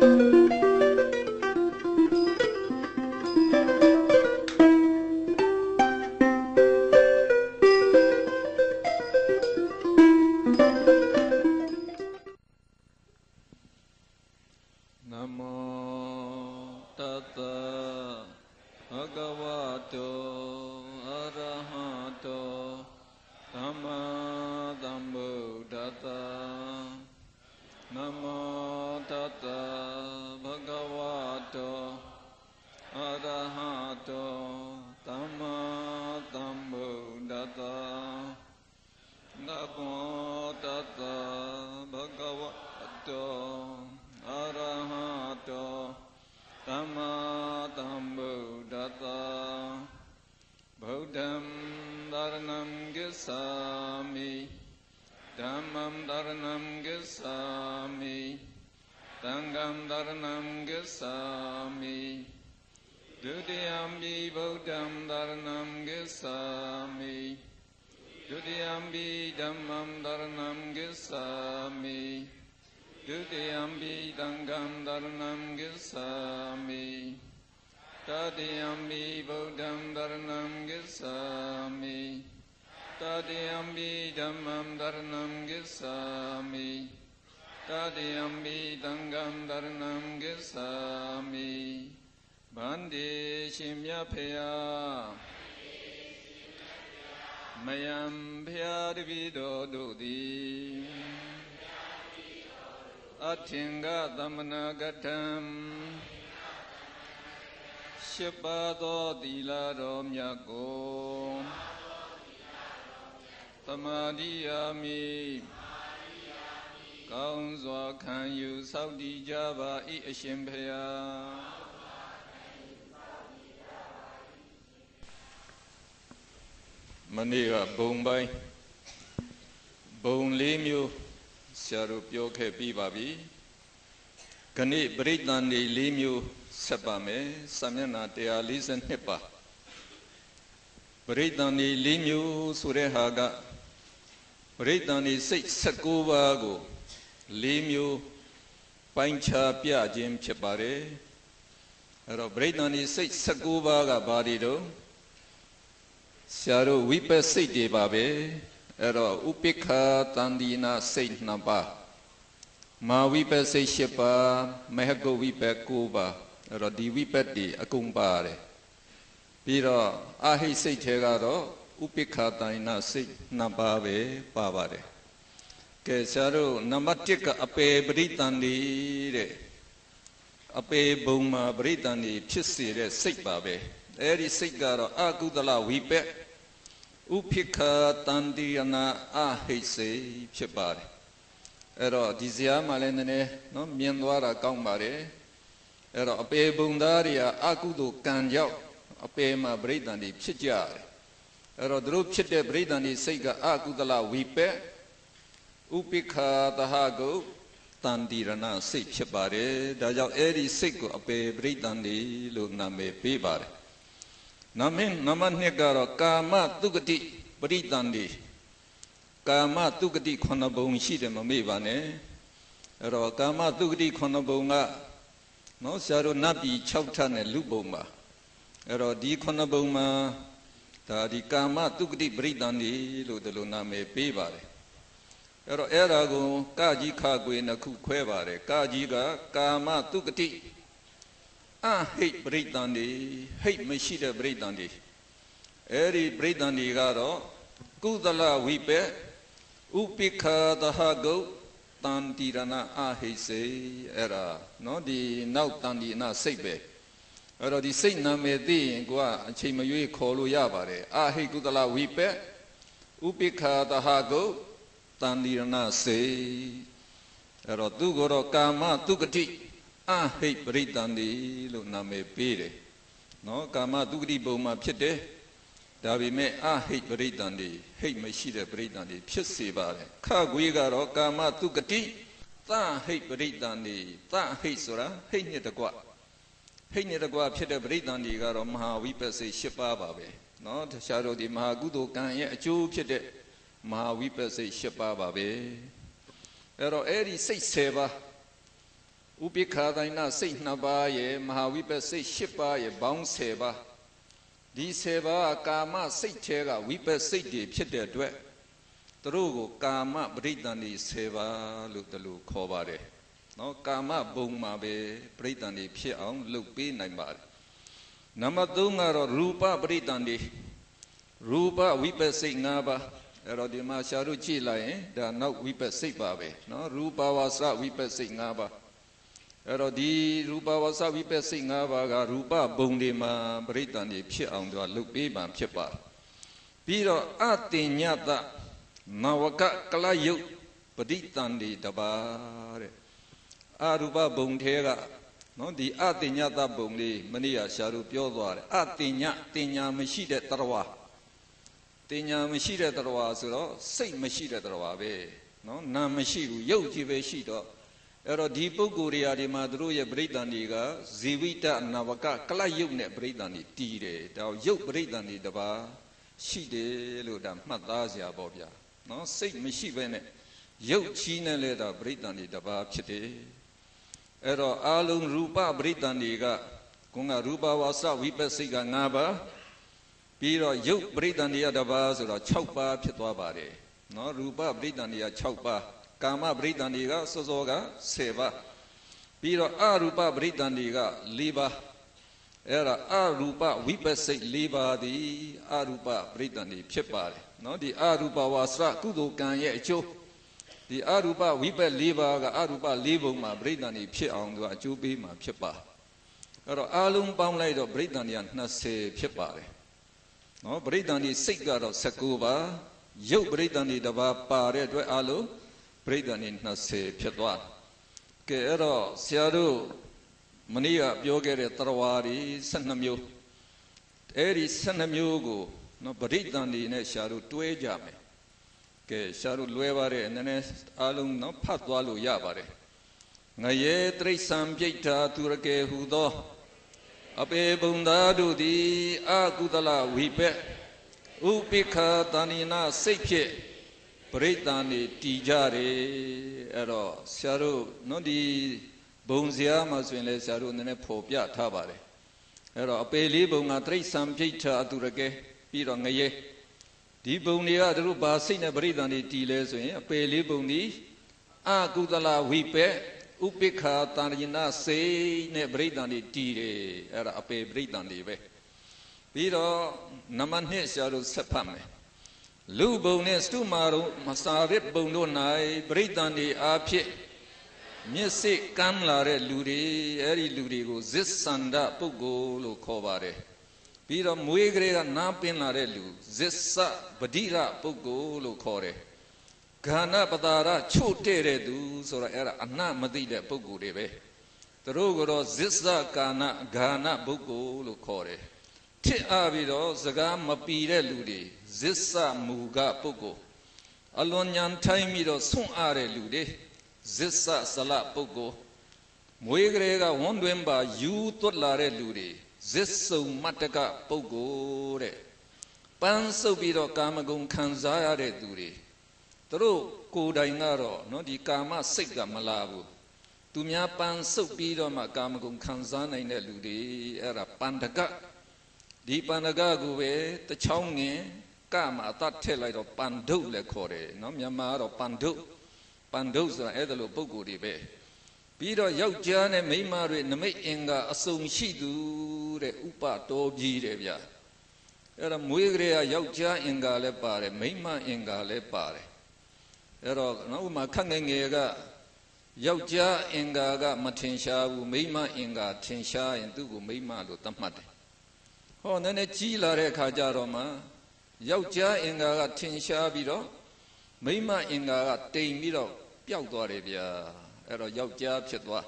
မနေ့ကဘုံပိုင်းဘုံလေးမျိုးဆရာတို့ပြောခဲ့ပြီးပါပြီခဏပရိသန္တိလေးမျိုးဆက်ပါမယ်စာမျက်နှာ142ပါပရိသန္တိလေးမျိုးဆိုတဲ့ဟာကပရိသန္တိစိတ်19ပါးကိုလေးမျိုးပိုင်းခြားပြခြင်းဖြစ်ပါတယ်အဲ့တော့ပရိသန္တိစိတ်19ပါးကဘာတွေတော့ဆရာတို့ဝိပဿစိတ်တွေပါပဲအဲ့တော့ဥပိ္ပခာတန္တိနာစိတ်2ပါးမာဝိပဿစိတ်10ပါးမဟကုတ်ဝိပဿ9ပါးအဲ့တော့ဒီဝိပဿတွေအကုန်ပါတယ်ပြီးတော့အာဟိစိတ်ထဲကတော့ဥပိ္ပခာတန္တိနာစိတ်2ပါးပဲပါပါတယ်ကဲဆရာတို့နံပါတ်1ကအပေပရိသန္တိတဲ့အပေဘုံမှာပရိသန္တိဖြစ်စေတဲ့စိတ်ပါပဲအဲ့ဒီစိတ်ကတော့အကုသလဝိပက်ဥပိ္ပခာတန္တိယနာအဟိစေဖြစ်ပါတယ်အဲ့တော့ဒီဇာတ်မှလည်းနည်းနည်းနော်မြင်သွားတာကောင်းပါတယ်အဲ့တော့အပေဘုံသားတွေကအကုသိုလ်ကံကြောင့်အပေမှာပရိသန္တိဖြစ်ကြတယ်အဲ့တော့သူတို့ဖြစ်တဲ့ပရိသန္တိစိတ်ကအကုသလဝိပက်ဥပိ္ပခာတဟကုတန္တိရဏစိတ်ဖြစ်ပါတယ်ဒါကြောင့်အဲ့ဒီစိတ်ကိုအပေပရိသန္တိလို့နာမည်ပေးပါတယ်နမနှစ်ကတော့ကာမတုဂတိပရိသန္တိကာမတုဂတိ9ဘုံရှိတယ်မမေ့ပါနဲ့အဲ့တော့ကာမတုဂတိ9ဘုံကနော်ဆရာတို့နတ်ပြည်6ထပ်နဲ့လူဘုံပါအဲ့တော့ဒီ9ဘုံမှာဒါဒီကာမတုဂတိပရိသန္တိလို့ဒီလိုနာမည်ပေးပါတယ်အဲ့တော့အဲ့ဒါကိုကကြီးခကွေနှစ်ခုခွဲပါတယ်ကကြီးကကာမတုဂတိအဟိပရိသန္တိဟိတ်မရှိတဲ့ပရိသန္တိအဲ့ဒီပရိသန္တိကတော့ကုသလဝိပက်ဥပိ္ပခာတဟကုတန္တိရဏအဟိစေအဲ့ဒါနော်ဒီနောက်တန္တိနာစိတ်ပဲအဲ့တော့ဒီစိတ်နာမည်သိရင်ကိုကအချိန်မရွေးခေါ်လို့ရပါတယ်အဟိကုသလဝိပက်ဥပိ္ပခာတဟကုတန္တိရဏစေအဲ့တော့သူကတော့ကာမတုဂတိအဟိပရိသန္တိလို့နာမည်ပေးတယ်နော်ကာမတုဂတိဘုံမှာဖြစ်တယ်ဒါပေမဲ့အဟိပရိသန္တိဟိတ်မရှိတဲ့ပရိသန္တိဖြစ်စေပါတယ်ခကွေးကတော့ကာမတုဂတိသဟိပရိသန္တိသဟိဆိုတာဟိတ်နဲ့တကွဟိတ်နဲ့တကွဖြစ်တဲ့ပရိသန္တိကတော့မဟာဝိပဿစိတ်10ပါးပါပဲနော်တခြားတို့ဒီမဟာကုသိုလ်ကံရဲ့အကျိုးဖြစ်တဲ့မဟာဝိပဿစိတ်10ပါးပါပဲအဲ့တော့အဲ့ဒီစိတ်10ပါး Upika Dina Saint Nabaye, Mahavipa say Shipa, Bound Seba. This Seba, Kama, Saitera, Vipa Sati, Pita Dwe. Trugo, Kama, Britani, Seva, look the look, Kovare. No Kama, Boma, Britani, Pion, look be Naimar. Namadunga, Rupa, Britani. Rupa, Vipa say Naba. Erodima Sharuchi line, they are not Vipa Sipabe. No, Rupa was a Vipa Singaba. Erodi Rupa was a Vipa Singaba, Rupa Bundima, Brittany, Pian, Lupima, Pipa. Piro Atinyata, Nawaka Kalayu, Paditandi, Dabare. Aruba Bundera, no, the Atinyata Bundi, Mania Sharu Piodwar, Atinya, Tinya Machida Tarwa. Tinya Machida Tarwa, Saint Machida Tarwabe, no, Namashiru, Yoji Veshido, Erodipo Guria di Madruya Britaniga, Zivita Navaka, Kalayune Britani, Tire, thou Yok Britani Daba, Shide Ludam, Matazia Bobia, no, Saint Machivene, Yok China Leda Britani Daba Chite, Ero Alum Rupa Britaniga, Kunga Rupa Wasa, Vipasiga Naba. Piro Yuk Britannia Dabas or a Chaupa Pitwabare. No Rupa Britannia Chaupa, Kama Britannia Sozoga, Seva. Piro Arupa Britannia, Liba. Era Arupa, Vipase Liba, the Arupa Britannia Chepare. No, the Arupa was Kudu Kanye Cho. The Arupa Vipa Liba, Arupa Libuma, Britannia Pion, Jubi, Ma Chepa. Era Alum Baumlade of Britannia, Nase Chepare. No, Brittany Sigar of Sakuba, Yo Brittany Daba Pare Dwe Alu, Brittany Nase Piedwa. Kero, Siaru, Mania, Biogere Tarawari, Sanamio, Eri Sanamiogo, no Brittany ne Sharu Tue Jame, Ke Sharu Luevare and then Alum no Patwalu Yabare. Naye, Tresam Jeta, Turake Hudo. Abe Bundadu di Agudala Wipe Upika Danina Seke Britani Tijari Ero Saru Nodi Bunzia Maswinle Saru Nene Popia Tabare Ero Abe Libunga Tresam Jita Durake Pirangaye Di Bunia Ruba Sina Britani Tiles Abe Libundi Agudala Wipe Upika Tanina say ne Britani tire era ape Britani be. Piro Namane Sharu Sepame. Lubones to Maru, Masarit Bondonai, Britani Ape. Missy Kamlare Luri, Eri Lurigo, Zissanda Pugo, Lucovare. Piro Muigre Napinarelu, Zissa, Badira Pugo, Lucore. Gana Badara, Chotere do, so era Anna Madida Pugurebe. The Rogoro Zissa Gana Bugo Lucore. Ti Avido, Zagama Pire Ludi, Zissa Muga Pugo. Alonyan Taimido, Sun Are Lude, Zissa Sala Pugo. Muigrega Wondwemba, you Tolare Ludi, Zisso Mataka Pugo. Panso Bido Kamagun Kanzare Duri. Tro Kodainaro, no di Kama Siga Malabu. Tumia Pan Sopido Makamagun Kanzana in Eludi, era Pandaga. Di Panagague, the Chongi, Kama, that tell like of Pandu le Core, no Yamar or Pandu. Pandosa Edelo Bogudi Bay. Piro Yaujan and Maymari Name Inga Asum Shidu, the Upa Doji Revia. Era Muigrea Yauja Inga le Pare, Mayma Inga le Pare. Ero no Makangega Yauja Inga Matinsha, Mayma Inga, Tinsha, and Dugu Mayma Lutamate. Oh, Nene Chila Kajaroma, Yauja Inga Tinsha Biro, Mayma Inga Taimiro, Piaudorebia, Ero Yauja Chetwa.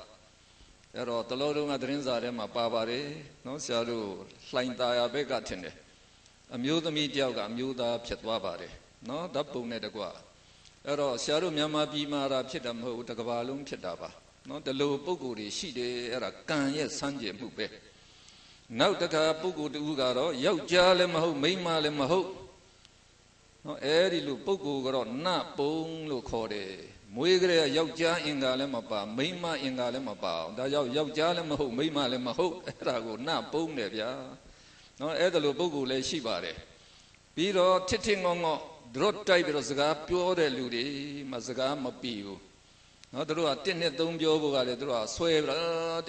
Ero Toloru Madrinza Rema Babare, no Saru, Flyintaya Begatine. A muda media, a muda Chetwabare, no, Dapune de Gua. Ero Saru Yama Bimara Chetam Ho, the Gavalum Chetaba, not the low Puguri, Shide, Era Kanye Sanje Mube. Now the Pugu Ugaro, Yauja Lemaho, Mayma Lemaho. No, Eri Lupugu, Na Pung Lucode, မွေးကလေးယောက်ျားအင်္ဂါလည်းမပါမိန်းမအင်္ဂါလည်းမပါဒါကြောင့်ယောက်ျားလည်းမဟုတ်မိန်းမလည်းမဟုတ်အဲ့ဒါကိုနှပုံးတယ်ဗျာနော်အဲ့ဒါလိုပုဂ္ဂိုလ်လည်းရှိပါတယ်ပြီးတော့ထစ်ထစ်ငေါငေါဒရွတ်တိုက်ပြီးတော့စကားပြောတဲ့လူတွေမှစကားမပီဘူးနော်တို့က1နှစ်3ပြောဖို့ကလည်းတို့ကဆွဲပြီးတော့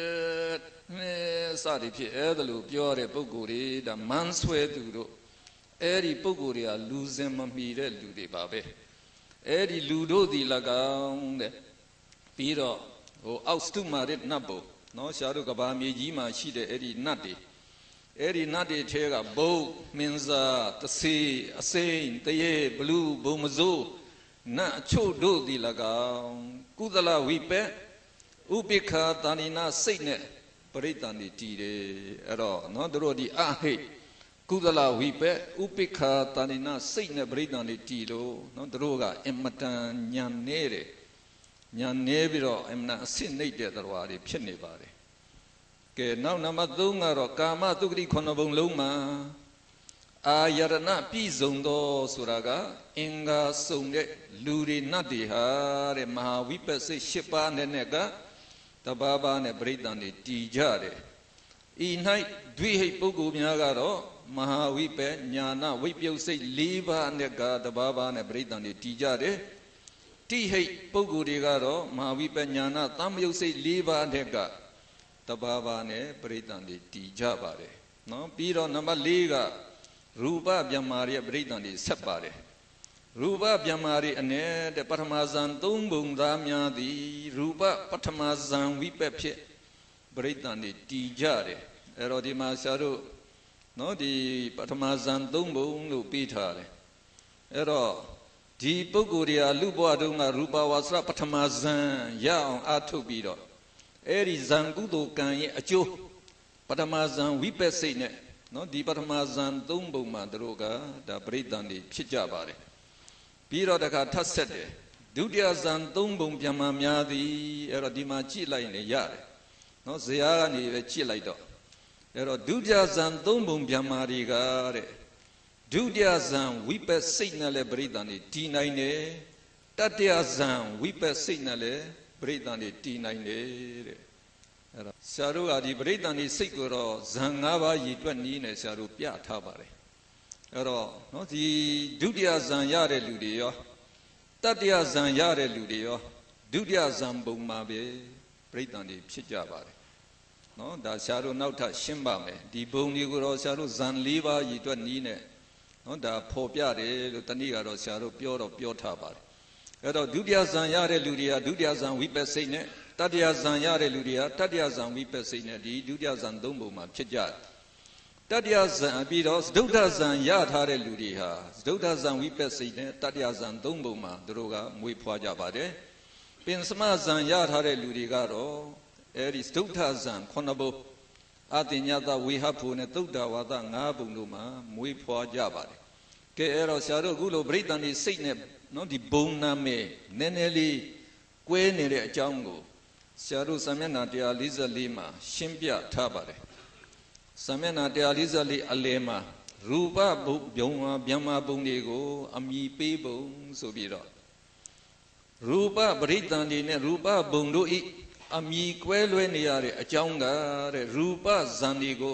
စသည်ဖြစ်အဲ့ဒါလိုပြောတဲ့ပုဂ္ဂိုလ်တွေဒါမန်းဆွဲသူတို့အဲ့ဒီပုဂ္ဂိုလ်တွေကလူစင်မမီတဲ့လူတွေပါပဲအဲ့ဒီလူတို့ဒီ၎င်းတဲ့ပြီးတော့အောက်စတုမာရစ်နတ်ဘုံနော်ရှားတို့ကဘာမြေကြီးမှာရှိတဲ့အဲ့ဒီနတ်တွေအဲ့ဒီနတ်တွေထဲကဘုတ်မင်းစားတဆေးအစိမ့်တရေဘလူးဘုံမစိုးနတ်အချို့တို့ဒီ၎င်းကုသလဝိပက်ဥပိ္ပခာတာဏိနာစိတ်နဲ့ပရိသန္တိတည်တယ်အဲ့တော့နော်တို့ဒီအဟိတ်ကုသလဝိပက်ဥပိ္ပခာတာဏိနာစိတ်နဲ့ပရိသန္တိတည်လို့နော်တို့ကအင်မတန်ညံနေတယ်ညံနေပြီးတော့အင်မတန်အဆင့်နှိမ့်တဲ့တရားတွေဖြစ်နေပါတယ်ကဲနောက်နံပါတ်3ကတော့ကာမတုဂတိ9ဘုံလုံးမှာအာယရဏပြည့်စုံသောဆိုတာကအင်္ဂါစုံတဲ့လူတွေနတ်တွေဟာတဲ့မဟာဝိပဿနာ7ပါးနဲ့ကတဘာဘာနဲ့ပရိသန္တိတည်ကြတယ်ဤ၌ဒွိဟိတ်ပုဂ္ဂိုလ်များကတော့မဟာဝိပဿညာနာဝိပယုတ်စိတ်4ပါးနဲ့ကတဘာဘာနဲ့ပရိသန္တိတည်ကြတယ်တိဟိတ်ပုဂ္ဂိုလ်တွေကတော့မဟာဝိပဿညာနာသမ္မယုတ်စိတ်4ပါးနဲ့ကတဘာဘာနဲ့ပရိသန္တိတည်ကြပါတယ်နော်ပြီးတော့နံပါတ်4ကရူပဗျမ္မာရိယပရိသန္တိဆက်ပါတယ်ရူပဗျမ္မာရိအ ਨੇ တဲ့ပထမဇန်3ဘုံသားများသည်ရူပပထမဇန်ဝိပက်ဖြစ်ပရိသန္တိတည်ကြတယ်အဲ့တော့ဒီမှာဆရာတို့နော်ဒီပထမဇန်3ဘုံလို့ပြီးထားတယ်အဲ့တော့ဒီပုဂ္ဂိုလ်တွေကလူဘဝတုန်းကရူပဝါစရပထမဇန်ရအောင်အားထုတ်ပြီးတော့အဲ့ဒီဇန်ကုသိုလ်ကံရဲ့အကျိုးပထမဇန်ဝိပက်စိတ်နဲ့နော်ဒီပထမဇန်3ဘုံမှာတို့ကဒါပရိသန္တိဖြစ်ကြပါတယ်ပြီးတော့တခါထပ်ဆက်တယ်ဒုတိယဇန်3ဘုံပြန်မှများသည်အဲ့တော့ဒီမှာကြည့်လိုက်နေရတယ်နော်ဇေယျကနေပဲကြည့်လိုက်တော့အဲ့တော့ဒုတိယဇန်3ဘုံပြန်မှတွေကတဲ့ဒုတိယဇန်ဝိပက်စိတ်နဲ့လည်းပရိသန္တိတည်နိုင်တယ်တတိယဇန်ဝိပက်စိတ်နဲ့လည်းပရိသန္တိတည်နိုင်တယ်တဲ့အဲ့တော့ဆရာတို့ကဒီပရိသန္တိစိတ်ကိုတော့ဇန်5ပါးရည်တွက်နည်းနဲ့ဆရာတို့ပြထားပါတယ်အဲ့တော့နော်ဒီဒုတိယဇန်ရတဲ့လူတွေရောတတိယဇန်ရတဲ့လူတွေရောဒုတိယဇန်ဘုံမှာပဲပရိသန္တိဖြစ်ကြပါတယ်နော်ဒါဆရာတို့နောက်ထပ်ရှင်းပါမယ်ဒီဘုံတွေကိုတော့ဆရာတို့ဇန်4ပါးရည်တွက်နည်းနဲ့နော်ဒါဖော်ပြတယ်လို့တနည်းကတော့ဆရာတို့ပြောထားပါတယ်အဲ့တော့ဒုတိယဇန်ရတဲ့လူတွေကဒုတိယဇန်ဝိပဿစိတ်နဲ့တတိယဇန်ရတဲ့လူတွေကတတိယဇန်ဝိပဿစိတ်နဲ့ဒီဒုတိယဇန်3ဘုံမှာဖြစ်ကြတယ်တတိယဇန်ပြီးတော့စတုဒ္ဓဇန်ရထားတဲ့လူတွေဟာစတုဒ္ဓဇန်ဝိပဿစိတ်နဲ့တတိယဇန်3ဘုံမှာသူတို့ကမွေးဖွားကြပါတယ်ပင်စမဇန်ရထားတဲ့လူတွေကတော့အဲဒီစတုဒ္ဓဇန်9ဘုံအတိညတဝေဟဖို့နဲ့သုဒ္ဓဝါဒ5ဘုံတို့မှာမွေးဖွားကြပါတယ်ကဲအဲ့တော့ဆရာတို့အခုလိုပရိသန္တိစိတ်နဲ့နော်ဒီဘုံနာမယ်နည်းနည်းလေးကွဲနေတဲ့အကြောင်းကိုဆရာတို့စာမျက်နှာ144မှာရှင်းပြထားပါတယ်စာမျက်နှာ144အလယ်မှာရူပဘုံဗျမ္မာဘုံတွေကိုအမည်ပေးပုံဆိုပြီးတော့ရူပပရိသန္တိနဲ့ရူပဘုံတို့ဤအမည်ကွဲလွဲနေရတဲ့အကြောင်းကတဲ့ရူပဇန်တွေကို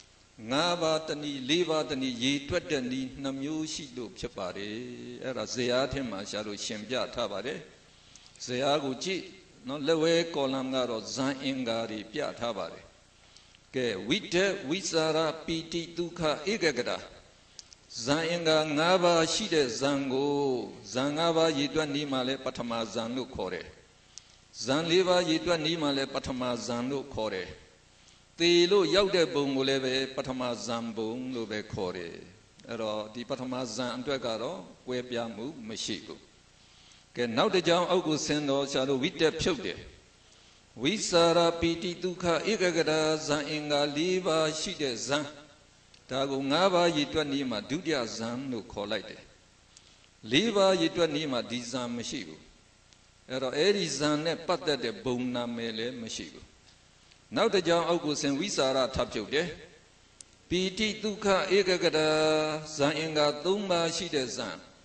5ပါးတဏီ4ပါးတဏီရေတွက်တဲ့ဤ2မျိုးရှိလို့ဖြစ်ပါတယ်အဲ့ဒါဇေယျထင်မှာဆရာတို့ရှင်းပြထားပါတယ်ဇေယျကိုကြည့်နော်လက်ဝဲကောလမ်ကတော့ဇန်အင်္ဂါတွေပြထားပါတယ်ကဲဝိတ္တဝိစာရပီတိဒုက္ခဧကဂတဇန်အင်္ဂါ5ပါးရှိတဲ့ဇန်ကိုဇန်5ပါးရေတွက်နည်းမှာလဲပထမဇန်လို့ခေါ်တယ်ဇန်4ပါးရေတွက်နည်းမှာလဲပထမဇန်လို့ခေါ်တယ်သေလို့ရောက်တဲ့ဘုံကိုလည်းပဲပထမဇန်ဘုံလို့ပဲခေါ်တယ်အဲ့တော့ဒီပထမဇန်အတွက်ကတော့ကွဲပြားမှုမရှိဘူးကဲနောက်တစ်ကြောင်းအောက်ကိုဆင်းတော့ဆရာတို့ဝိတက်ဖြုတ်တယ်ဝိစာရပီတိဒုက္ခဧကဂတဇန်အင်္ဂါ4ပါးရှိတဲ့ဇန်ဒါကို5ပါးရည်တွက်နည်းမှာဒုတိယဇန်လို့ခေါ်လိုက်တယ်4ပါးရည်တွက်နည်းမှာဒီဇန်မရှိဘူးအဲ့တော့အဲ့ဒီဇန်နဲ့ပတ်သက်တဲ့ဘုံနာမည်လည်းမရှိဘူးနောက်တစ်ကြောင်းအောက်ကိုဆင်းဝိစာရထပ်ဖြုတ်တယ်ပီတိဒုက္ခဧကဂတဇန်အင်္ဂါ3ပါးရှိတဲ့ဇန်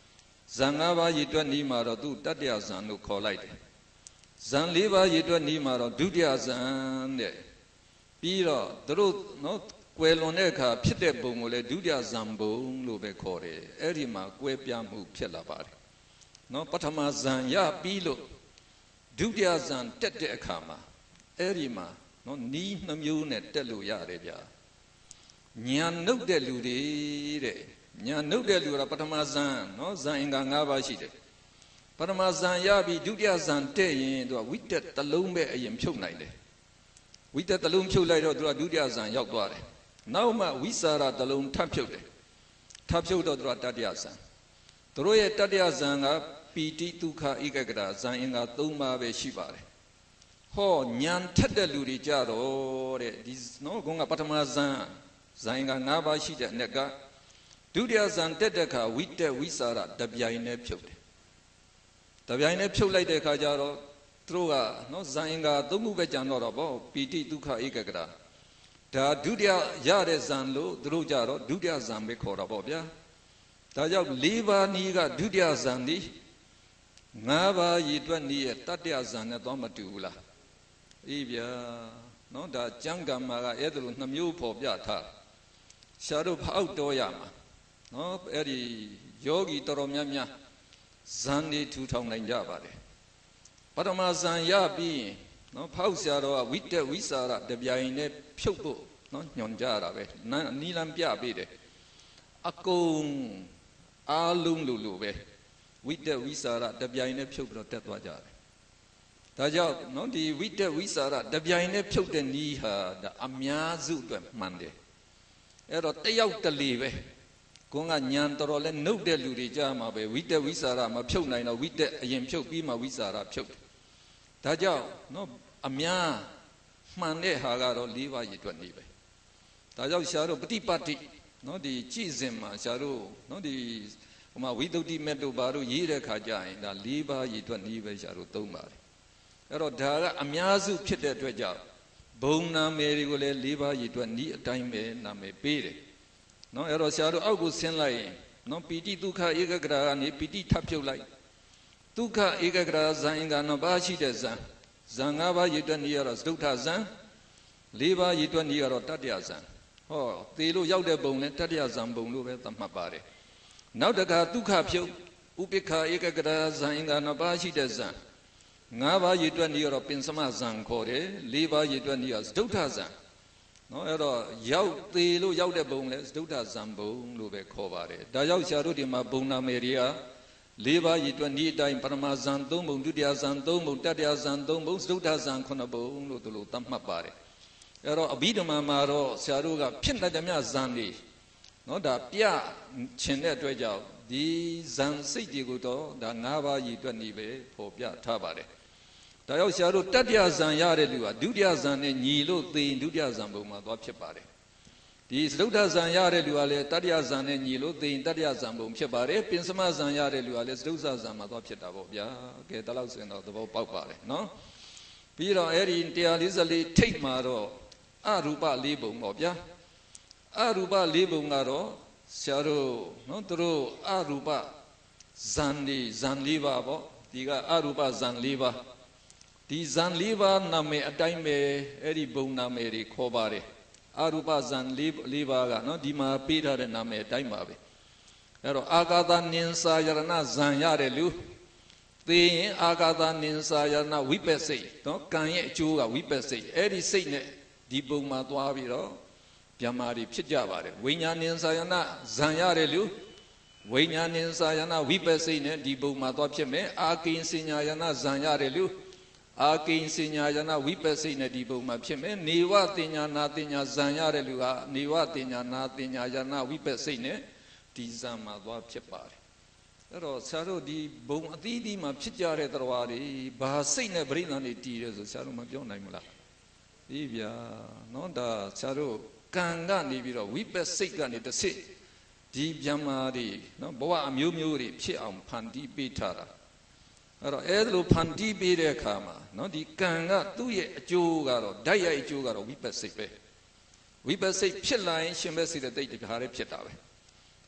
ဇန်၅ပါးရည်တွက်နီးမှာတော့သူတတ္တယဇန်လို့ခေါ်လိုက်တယ်ဇန်၄ပါးရည်တွက်နီးမှာတော့ဒုတိယဇန်တဲ့ပြီးတော့သူတို့နော်ကွယ်လွန်တဲ့အခါဖြစ်တဲ့ပုံကိုလည်းဒုတိယဇန်ပုံလို့ပဲခေါ်တယ်အဲ့ဒီမှာကွဲပြားမှုဖြစ်လာပါတယ်နော်ပထမဇန်ရပြီးလို့ဒုတိယဇန်တက်တဲ့အခါမှာအဲ့ဒီမှာနော်နီးနှမျိုးနဲ့တက်လို့ရတယ်ဗျာညာနှုတ်တဲ့လူတွေတဲ့ညာနှုတ်တဲ့လူကပထမဇန်နော်ဇန်အင်္ဂါ၅ပါးရှိတယ်ပထမဇန်ရပြီးဒုတိယဇန်တက်ရင်သူကဝိတက်တစ်လုံးပဲအရင်ဖြုတ်နိုင်တယ်ဝိတက်တစ်လုံးဖြုတ်လိုက်တော့သူကဒုတိယဇန်ရောက်သွားတယ်နောက်မှဝိစာရတစ်လုံးထပ်ဖြုတ်တယ်ထပ်ဖြုတ်တော့သူကတတိယဇန်သူတို့ရဲ့တတိယဇန်ကပီတိဒုက္ခဧကဂရဇန်အင်္ဂါ၃ပါးပဲရှိပါတယ်ဟောညာထက်တဲ့လူတွေကြတော့တဲ့ဒီနော်ကုန်းကပထမဇန်ဇန်အင်္ဂါ၅ပါးရှိတဲ့အနက်ကဒုတိယဇန်တက်တဲ့အခါဝိတက်ဝိစာရတပြိုင်နဲ့ဖြုတ်တယ်တပြိုင်နဲ့ဖြုတ်လိုက်တဲ့အခါကျတော့သူတို့ကနော်ဇန်အင်္ဂါ၃ခုပဲကြံတော့ဗောပီတိဒုက္ခဧကဂရဒါဒုတိယရတဲ့ဇန်လို့သူတို့ကြတော့ဒုတိယဇန်ပဲခေါ်တာဗောဗျာဒါကြောင့်၄ပါးနီးကဒုတိယဇန်ဒီ၅ပါးရည်တွက်နီးရဲ့တတိယဇန်နဲ့တော့မတူဘူးလားအေးဗျာနော်ဒါကျမ်းဂန်မှာကအဲ့ဒါလိုနှမျိုးပေါ်ပြထားရှားတို့ဖောက်တော်ရမှာနော်အဲ့ဒီယောဂီတော်တော်များများဇန်နေထူထောင်နိုင်ကြပါတယ်ပထမဇန်ရပြီးရင်နော်ဖောက်ဆရာတော်ကဝိတက်ဝိစာရတပြိုင်နဲ့ဖြုတ်ဖို့နော်ညွန်ကြတာပဲနီလန်ပြပေးတယ်အကုန်အားလုံးလိုပဲဝိတက်ဝိစာရတပြိုင်နဲ့ဖြုတ်ပြီးတော့တက်သွားကြတယ်ဒါကြောင့်နော်ဒီဝိတက်ဝိစာရတပြိုင်နဲ့ဖြုတ်တဲ့နီးဟာဒါအများစုအတွက်မှန်တယ်အဲ့တော့တယောက်တလေပဲကိုကညံတော်တော်လဲနှုတ်တဲ့လူတွေကြားမှာပဲဝိတက်ဝိစာရမဖြုတ်နိုင်တော့ဝိတက်အရင်ဖြုတ်ပြီးမှဝိစာရဖြုတ်ဒါကြောင့်နော်အများမှန်တဲ့ဟာကတော့၄ပါးရည်တွက်နေပဲဒါကြောင့်ရှားတို့ပฏิပတ်တိနော်ဒီကြည်စင်မှာရှားတို့နော်ဒီဟိုမှာဝိသုဒ္ဓိမေတ္တုဘာတို့ရေးတဲ့ခါကျရင်ဒါ၄ပါးရည်တွက်နေပဲရှားတို့သုံးပါတယ်အဲ့တော့ဒါကအများစုဖြစ်တဲ့အတွက်ကြောင့်ဘုံနာမည်တွေကိုလည်း၄ပါးရည်တွက်ဤအတိုင်းပဲနာမည်ပေးတယ်နော်အဲ့တော့ဆရာတို့အောက်ကိုဆင်းလိုက်ရင်နော်ပီတိဒုက္ခဧကဂရကနေပီတိထပ်ဖြုတ်လိုက်ဒုက္ခဧကဂရဇန်အင်္ဂါ၅ပါးရှိတဲ့ဇန်ဇန်၅ပါးရည်တွက်ဤရတော့ဒုဋ္ဌဇန်၄ပါးရည်တွက်ဤရတော့တတ္တယဇန်ဟောသေလို့ရောက်တဲ့ပုံနဲ့တတ္တယဇန်ပုံလို့ပဲသတ်မှတ်ပါတယ်နောက်တခါဒုက္ခဖြုတ်ဥပိ္ပခဧကဂရဇန်အင်္ဂါ၅ပါးရှိတဲ့ဇန်၅ပါးရည်တွက်ဤရတော့ပင်စမဇန်ခေါ်တယ်၄ပါးရည်တွက်ဤရဒုဋ္ဌဇန်နော်အဲ့တော့ရောက်သေးလို့ရောက်တဲ့ဘုံလဲဒုဋ္ဌဇံဘုံလို့ပဲခေါ်ပါတယ်ဒါကြောင့်ဆရာတို့ဒီမှာဘုံနာမည်တွေက၄ပါးရည်တွက်ဤအတိုင်းပရမဇံ၃ဘုံဒုတိယဇံ၃ဘုံတတိယဇံ၃ဘုံဒုဋ္ဌဇံ9ဘုံလို့သူတို့သတ်မှတ်ပါတယ်အဲ့တော့အဘိဓမ္မာမှာတော့ဆရာတို့ကဖြစ်တဲ့မြတ်ဇံတွေနော်ဒါပြချင်တဲ့အတွက်ကြောင့်ဒီဇံစိတ်တွေကိုတော့ဒါ၅ပါးရည်တွက်ဤပဲပေါ်ပြထားပါတယ်ဒါကြောင့်ဆရာတို့တတိယဇန်ရတဲ့လူကဒုတိယဇန်နဲ့ညီလို့သိရင်ဒုတိယဇန်ဘုံမှာသွားဖြစ်ပါတယ်ဒီသဒ္ဓဇန်ရတဲ့လူကလည်းတတိယဇန်နဲ့ညီလို့သိရင်တတိယဇန်ဘုံဖြစ်ပါတယ်ပင်စမဇန်ရတဲ့လူကလည်းသဒ္ဓဇန်မှာသွားဖြစ်တာပေါ့ဗျာကဲဒါလောက်ဆိုရင်တော့သဘောပေါက်ပါတယ်နော်ပြီးတော့အဲ့ဒီ144ထိတ်မှာတော့အရူပ၄ဘုံပေါ့ဗျာအရူပ၄ဘုံကတော့ဆရာတို့နော်သူတို့အရူပဇန်၄ပါးပေါ့ဒီကအရူပဇန်၄ပါးဒီဇန်၄ပါးနာမည်အတိုင်းပဲအဲ့ဒီဘုံနာမည်တွေခေါ်ပါတယ်အရူပဇန်၄ပါးကနော်ဒီမှာပေးထားတဲ့နာမည်အတိုင်းပါပဲအဲ့တော့အာကာသနိင်္စာယရဏဇန်ရတဲ့လူသိရင်အာကာသနိင်္စာယရဏဝိပဿိနော်ကံရဲ့အကျိုးကဝိပဿိအဲ့ဒီစိတ်နဲ့ဒီဘုံမှာသွားပြီးတော့ဗျာမာတွေဖြစ်ကြပါတယ်ဝိညာဉ်နိင်္စာယရဏဇန်ရတဲ့လူဝိညာဉ်နိင်္စာယရဏဝိပဿိနဲ့ဒီဘုံမှာသွားဖြစ်မယ်အာကိဉ္စညာယရဏဇန်ရတဲ့လူအာကိဉ္စညာယနာဝိပဿိနဲ့ဒီပုံမှာဖြစ်မယ်နေဝတင်ညာနာတင်ညာဇံရတဲ့လူကနေဝတင်ညာနာတင်ညာယနာဝိပဿိနဲ့ဒီဇံမှာသွားဖြစ်ပါတယ်အဲ့တော့ဆရာတို့ဒီဘုံအသီးသီးမှာဖြစ်ကြတဲ့တရားတွေဘာစိတ်နဲ့ပြိဿာနေတည်တယ်ဆိုဆရာတို့မပြောနိုင်ဘူးလားဒီဗျာနော်ဒါဆရာတို့ကံကနေပြီးတော့ဝိပဿိကနေတစ်စစ်ဒီဗျာမာတွေနော်ဘဝအမျိုးမျိုးတွေဖြစ်အောင်ဖန်တီးပေးထားတာအဲ့တော့အဲ့လိုဖန်တီးပေးတဲ့အခါမှာနော်ဒီကံကသူ့ရဲ့အကျိုးကတော့ဓာတ်ရိုက်အကျိုးကတော့ဝိပဿိပဲဝိပဿိဖြစ်လာရင်ရှင်ဘက်စေတသိက်တခါတည်းဖြစ်တာပဲ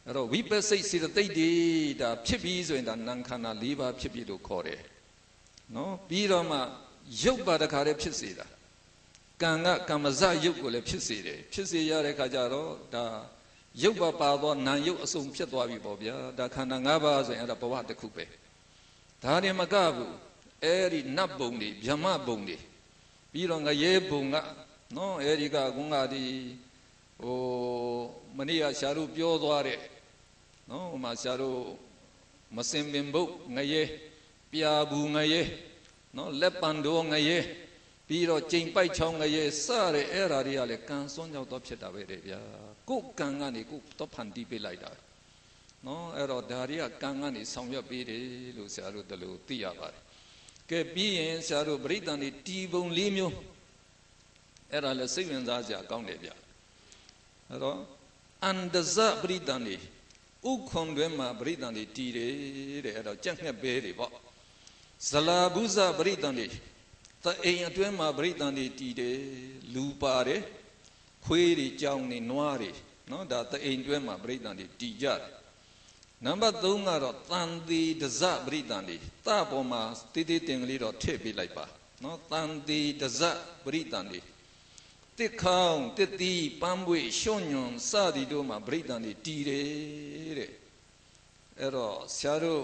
အဲ့တော့ဝိပဿိတ်စေတသိက်တွေဒါဖြစ်ပြီးဆိုရင်ဒါနံခန္ဓာ၄ပါးဖြစ်ပြီးလို့ခေါ်တယ်နော်ပြီးတော့မှရုပ်ပါတခါတည်းဖြစ်စေတာကံကကမ္မဇရုပ်ကိုလည်းဖြစ်စေတယ်ဖြစ်စေရတဲ့ခါကျတော့ဒါရုပ်ပါသောနာမ်ရုပ်အစုံဖြစ်သွားပြီပေါ့ဗျာဒါခန္ဓာ၅ပါးဆိုရင်အဲ့ဒါဘဝတစ်ခုပဲဒါရင်မကဘူးအဲ့ဒီနတ်ဘုံတွေဗျမဘုံတွေပြီးတော့ငရဲဘုံကနော်အဲ့ဒီကကုန်းကဒီမနေ့ကဆရာတို့ပြောသွားတဲ့နော်ဟိုမှာဆရာတို့မစင်ပင်ဘုတ်ငရဲပြာဘူးငရဲနော်လက်ပံတော်ငရဲပြီးတော့ကျိန်ပိုက်ချောင်းငရဲစတဲ့အဲ့ဓာတွေကလည်းကံစွန်းကြောက်တော့ဖြစ်တာပဲတဲ့ဗျာကိုယ်ကံကနေကိုယ်တော့ဖန်တီးပေးလိုက်တာနော်အဲ့တော့ဒါတွေကကံကနေဆောင်ရွက်ပေးတယ်လို့ဆရာတို့တို့သိရပါတယ်ကဲပြီးရင်ဆရာတို့ပရိသန်တွေတီပုံ၄မျိုးအဲ့ဒါလည်းစိတ်ဝင်စားစရာကောင်းတယ်ဗျအဲ့တော့အန္တဇပရိသန်တွေဥခွန်တွင်မှာပရိသန်တွေတီတယ်တဲ့အဲ့တော့ကြက်ငှက်ပဲတွေပေါ့ဇလာဘုဇပရိသန်တွေတအိမ်အတွင်းမှာပရိသန်တွေတီတယ်လူပါတယ်ခွေးတွေကြောင်တွေနွားတွေနော်ဒါတအိမ်တွင်းမှာပရိသန်တွေတီကြတယ်နံပါတ်3ကတော့တန်တိဒဇပရိသန်တွေတပေါ်မှာတိတိတင်ကလေးတော့ထည့်ပေးလိုက်ပါနော်တန်တိဒဇပရိသန်တွေတစ်ခေါင်းတစ်တီးပန်းပွေရှွညွန်စသည်တို့မှာပရိသန်တွေတီတယ်တဲ့အဲ့တော့ဆရာတို့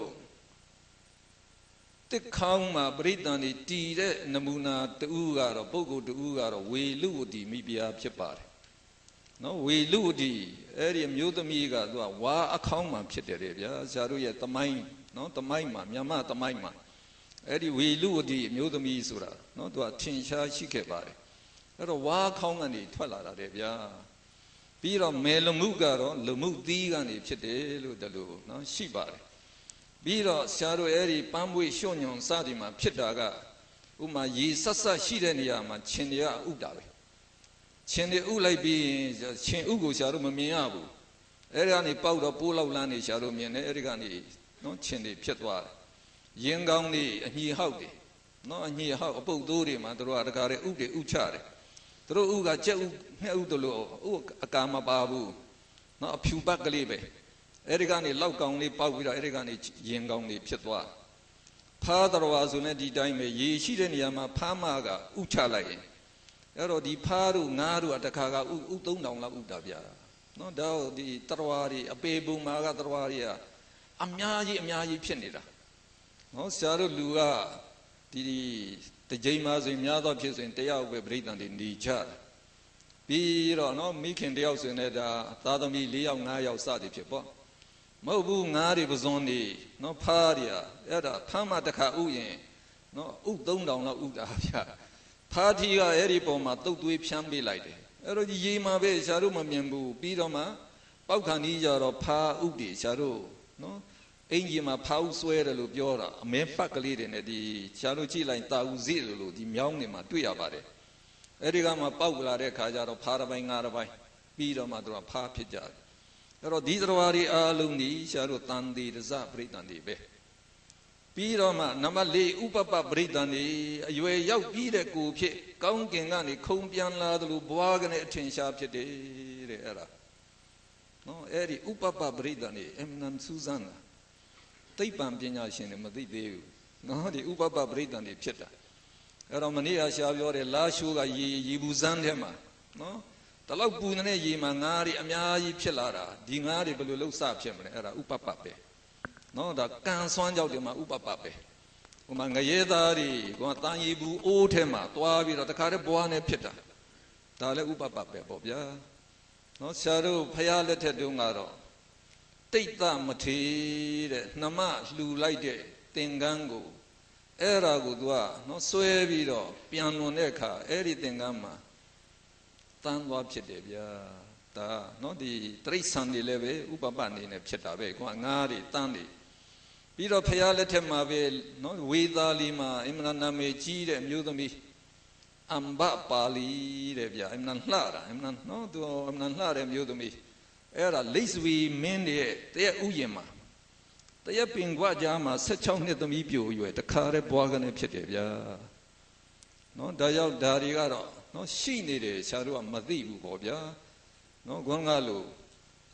တစ်ခေါင်းမှာပရိသန်တွေတီတဲ့နမူနာတူကတော့ပုဂ္ဂိုလ်တူကတော့ဝေလူဝတီမိဖုရားဖြစ်ပါတယ်နော်ဝေလူဝတီအဲ့ဒီမျိုးသမီးကသူကဝါအခေါင်းမှာဖြစ်တယ်ဗျာဆရာတို့ရဲ့သမိုင်းနော်သမိုင်းမှာမြန်မာသမိုင်းမှာအဲ့ဒီဝေလူဝတီမျိုးသမီးဆိုတာနော်သူကထင်ရှားရှိခဲ့ပါတယ်အဲ့တော့ဝါခေါင်းကနေထွက်လာတာတဲ့ဗျာပြီးတော့မေလမှုကတော့လူမှုသီးကနေဖြစ်တယ်လို့တလို့နော်ရှိပါတယ်ပြီးတော့ဆရာတို့အဲ့ဒီပန်းပွေရှွညွန်စသည်မှာဖြစ်တာကဥမာရေဆက်ဆက်ရှိတဲ့နေရာမှာခြင်တွေကဥတာပဲခြင်တွေဥလိုက်ပြီးခြင်ဥကိုဆရာတို့မမြင်ရဘူးအဲ့ဒီကနေပေါက်တော့ပိုးလောက်လန်းနေဆရာတို့မြင်တယ်အဲ့ဒီကနေနော်ခြင်တွေဖြစ်သွားတယ်ရင်ကောင်းတွေအညီဟောက်တွေနော်အညီဟောက်အပုတ်သိုးတွေမှာတို့ကတကားတွေဥတွေဥချတယ်တို့ဥကကြက်ဥငှက်ဥတို့လို့ဥအကာမပါဘူးနော်အဖြူပတ်ကလေးပဲအဲ့ဒီကနေလောက်ကောင်လေးပေါက်ပြီးတော့အဲ့ဒီကနေရင်ကောင်းလေးဖြစ်သွားဖားတော်ဝါဆိုနဲ့ဒီတိုင်းပဲရေရှိတဲ့နေရာမှာဖားမကဥချလိုက်ရင်အဲ့တော့ဒီဖားတို့ငါးတို့ကတခါကဥ3000လောက်ဥတာဗျာနော်ဒါဒီတော်တွေအပေပုံမှာကတော်တွေကအများကြီးဖြစ်နေတာနော်ဆရာတို့လူကဒီတစ်ကြိမ်မှဆိုရင်များသောဖြစ်ဆိုရင်တယောက်ပဲပြိဿန်တွေနေကြတယ်ပြီးတော့နော်မိခင်တယောက်ဆိုရင်လည်းဒါသားသမီး4ယောက်5ယောက်စသည်ဖြစ်ပေါ့မဟုတ်ဘူးငါးတွေပဇွန်နေနော်ဖားတွေအဲ့ဒါဖမ်းမှတစ်ခါဥရင်နော်ဥ3000လောက်ဥတာဗျာဖားတီကအဲ့ဒီပုံမှာတုတ်သွေးဖြန်းပေးလိုက်တယ်အဲ့တော့ဒီရေမှာပဲဆရာတို့မမြင်ဘူးပြီးတော့မှပေါက်ခါနီးကြတော့ဖားဥတွေဆရာတို့နော်အင်ဂျီမှာဖားဥဆွဲတယ်လို့ပြောတာအမဲပတ်ကလေးတွေနဲ့ဒီဆရာတို့ကြည့်လိုက်တာဥစီလို့ဒီမြောင်းတွေမှာတွေ့ရပါတယ်အဲ့ဒီကမှပေါက်လာတဲ့ခါကျတော့ဖားတစ်ပိုင်းငါးတစ်ပိုင်းပြီးတော့မှတို့ကဖားဖြစ်ကြတယ်အဲ့တော့ဒီတော်ရီအားလုံးဒီဆရာတို့တန်တိဒဇပရိသန်တွေပဲပြီးတော့မှနံပါတ်4ဥပပပရိသန်တွေအရွယ်ရောက်ပြီးတဲ့ကိုဖြစ်ကောင်းကင်ကနေခုံပြန်လာသလိုဘွားကနေအထင်ရှားဖြစ်တယ်တဲ့အဲ့ဒါနော်အဲ့ဒီဥပပပရိသန်တွေအမှန်စူးစမ်းတာသိပ္ပံပညာရှင်တွေမသိသေးဘူးနော်ဒီဥပပပရိသန်တွေဖြစ်တာအဲ့တော့မနေ့ကရှားပြောတယ်လာရှိုးကရေဘူးစမ်းထဲမှာနော်တလောက်ပူနေတဲ့ရေမှာငါးတွေအများကြီးဖြစ်လာတာဒီငါးတွေဘယ်လိုလှုပ်စဖြစ်မလဲအဲ့ဒါဥပပပဲနော်ဒါကံစွမ်းကြောက်တယ်မှာဥပပပဲဟိုမှာငရဲသားတွေကတန်ရီဘူးအိုးထဲမှာသွားပြီးတော့တခါတည်းဘွားနဲ့ဖြစ်တာဒါလည်းဥပပပဲပေါ့ဗျာနော်ဆရာတို့ဖရာလက်ထက်တုန်းကတော့တိတ်သမထေတဲ့နှမလှူလိုက်တဲ့သင်္ကန်းကိုအဲ့ဒါကိုသူကနော်ဆွဲပြီးတော့ပြန်လွန်တဲ့အခါအဲ့ဒီသင်္ကန်းမှာတန်းသွားဖြစ်တယ်ဗျာဒါနော်ဒီတရိစ္ဆာန်တွေလည်းပဲဥပပအနေနဲ့ဖြစ်တာပဲကွာငါးတွေတန်းတွေပြီးတော့ဖရာလက်ထက်မှာပဲနော်ဝေသာလီမှာအင်မနာမေကြီးတဲ့မျိုးသမီးအမ်ဘပါလီတဲ့ဗျာအင်မနာလှတာအင်မနာနော်သူအင်မနာလှတဲ့မျိုးသမီးအဲ့ဒါလိတ်ဆွေမင်းရဲ့တရက်ဥယျာဉ်မှာတရက်ပင်ကွာကြားမှာ16နှစ်သမီးပြိုရွယ်တခါတည်းဘွားကနေဖြစ်တယ်ဗျာနော်ဒါကြောင့်ဒါတွေကတော့နော်ရှိနေတယ်ဆရာတို့ကမသိဘူးပေါ့ဗျာနော်ခေါင်းကလို့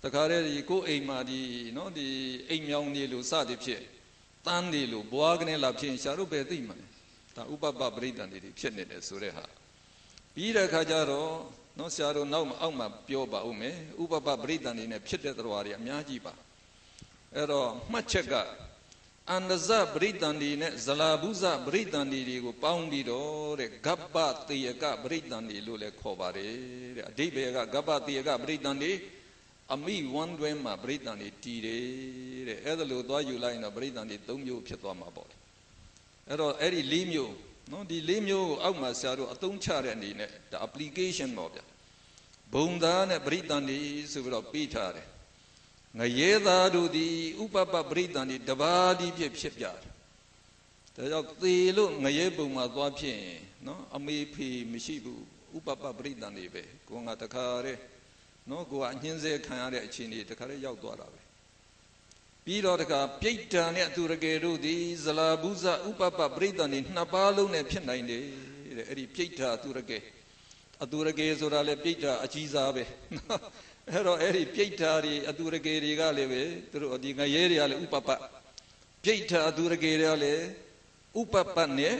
တခါတည်းကိုအိမ်မှာနော်ဒီအိမ်မြောင်နေလို့စသည်ဖြစ်တန်းနေလို့ဘွားကနေလာဖြစ်ရှာတို့ပဲသိမှာဒါဥပပပရိဒဏ်တွေဖြစ်နေတယ်ဆိုတဲ့ဟာပြီးတဲ့အခါကျတော့နော်ဆရာတို့နောက်အောက်မှာပြောပါဦးမယ်ဥပပပရိဒဏ်တွေနဲ့ဖြစ်တဲ့တရားတွေအများကြီးပါအဲ့တော့မှတ်ချက်ကအန္တဇပရိဒဏ်တွေနဲ့ဇလာဘုဇပရိဒဏ်တွေကိုပေါင်းပြီးတော့တဲ့ဂဗ္ဗတေယကပရိဒဏ်တွေလို့လည်းခေါ်ပါတယ်တဲ့အဓိပ္ပာယ်ကဂဗ္ဗတေယကပရိဒဏ်တွေအမိဝမ်းတွဲမှာပရိဒဏ်တွေတည်တယ်တဲ့အဲ့ဒါလို့သွားယူလိုက်ရင်တော့ပရိဒဏ်တွေ၃မျိုးဖြစ်သွားမှာပေါ့အဲ့တော့အဲ့ဒီ၄မျိုးနော်ဒီ၄မျိုးကိုအောက်မှာဆရာတို့အသုံးချတဲ့အနေနဲ့ဒါ application ပေါ့ဗျာဘုံသားနဲ့ပရိဒဏ်တွေဆိုပြီးတော့ပြီးထားတယ်ငရဲသားတို့သည်ဥပပပရိဒဏ်တွေတပါးတည်းဖြစ်ပြတယ်ဒါကြောင့်သေလို့ငရဲပုံမှာသွားဖြစ်ရင်နော်အမေဖေမရှိဘူးဥပပပရိဒဏ်တွေပဲကိုငါတခါတည်းနော်ကိုကအညှင်းဆဲခံရတဲ့အခြေအနေတခါတည်းရောက်သွားတာပဲပြီးတော့တခါပြိတ္တာနဲ့အသူရကေတို့သည်ဇလာဘုဇဥပပပရိဒဏ်တွေနှစ်ပါးလုံးနဲ့ဖြစ်နိုင်တယ်တဲ့အဲ့ဒီပြိတ္တာအသူရကေဆိုတာလေပြိတ္တာအကြီးစားပဲအဲ့တော့အဲ့ဒီပြိတ္တာတွေအသူရကေတွေကလည်းပဲသူတို့ဒီငရဲတွေကလည်းဥပပပြိတ္တာအသူရကေတွေကလည်းဥပပနဲ့